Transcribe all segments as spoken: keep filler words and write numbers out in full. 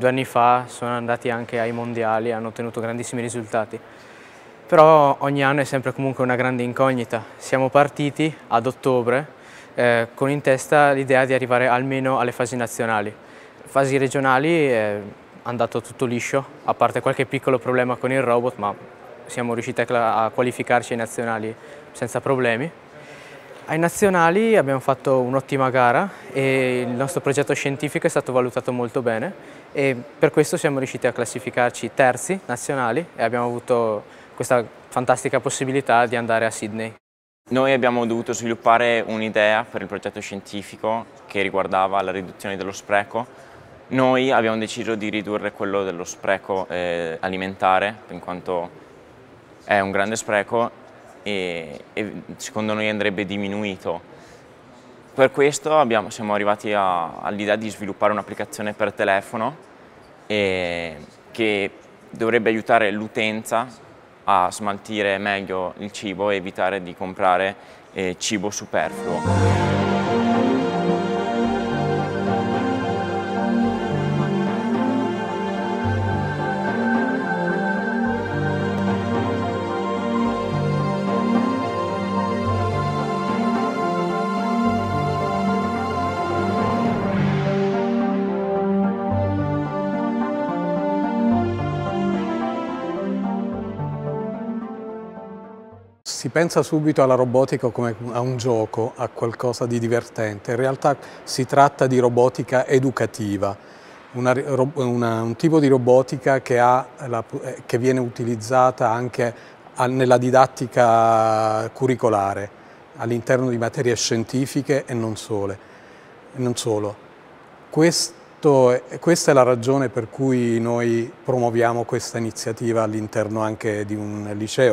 anni fa sono andati anche ai mondiali e hanno ottenuto grandissimi risultati. Però ogni anno è sempre comunque una grande incognita. Siamo partiti ad ottobre eh, con in testa l'idea di arrivare almeno alle fasi nazionali. Fasi regionali è andato tutto liscio, a parte qualche piccolo problema con il robot, ma siamo riusciti a, a qualificarci ai nazionali senza problemi. Ai nazionali abbiamo fatto un'ottima gara e il nostro progetto scientifico è stato valutato molto bene e per questo siamo riusciti a classificarci terzi nazionali e abbiamo avuto questa fantastica possibilità di andare a Sydney. Noi abbiamo dovuto sviluppare un'idea per il progetto scientifico che riguardava la riduzione dello spreco. Noi abbiamo deciso di ridurre quello dello spreco eh, alimentare, in quanto è un grande spreco e, e secondo noi andrebbe diminuito. Per questo abbiamo, siamo arrivati all'idea di sviluppare un'applicazione per telefono e, che dovrebbe aiutare l'utenza a smaltire meglio il cibo e evitare di comprare eh, cibo superfluo. Si pensa subito alla robotica come a un gioco, a qualcosa di divertente. In realtà si tratta di robotica educativa, una, una, un tipo di robotica che, ha la, che viene utilizzata anche nella didattica curricolare, all'interno di materie scientifiche e non, sole, non solo. Questo, questa è la ragione per cui noi promuoviamo questa iniziativa all'interno anche di un liceo.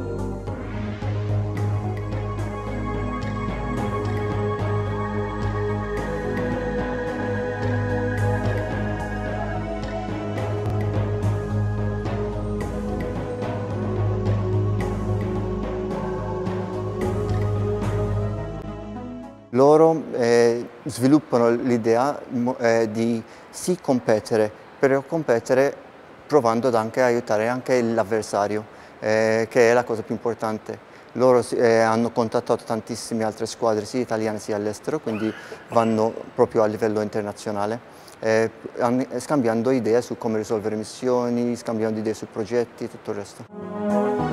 Loro eh, sviluppano l'idea eh, di sì competere, però competere provando ad anche aiutare anche l'avversario, eh, che è la cosa più importante. Loro eh, hanno contattato tantissime altre squadre, sia italiane sia all'estero, quindi vanno proprio a livello internazionale, eh, scambiando idee su come risolvere missioni, scambiando idee su progetti e tutto il resto.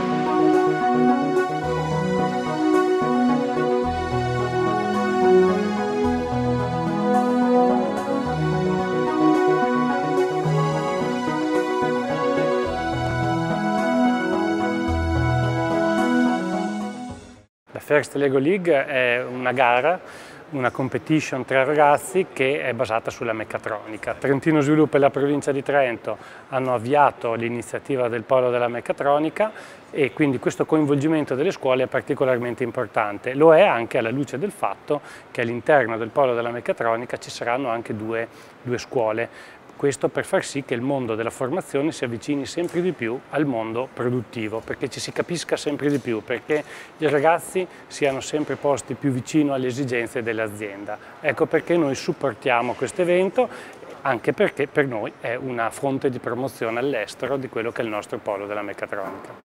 La First Lego League è una gara, una competition tra ragazzi che è basata sulla meccatronica. Trentino Sviluppo e la provincia di Trento hanno avviato l'iniziativa del Polo della Meccatronica e quindi questo coinvolgimento delle scuole è particolarmente importante. Lo è anche alla luce del fatto che all'interno del Polo della Meccatronica ci saranno anche due, due scuole. Questo per far sì che il mondo della formazione si avvicini sempre di più al mondo produttivo, perché ci si capisca sempre di più, perché i ragazzi siano sempre posti più vicino alle esigenze dell'azienda. Ecco perché noi supportiamo questo evento, anche perché per noi è una fonte di promozione all'estero di quello che è il nostro polo della meccatronica.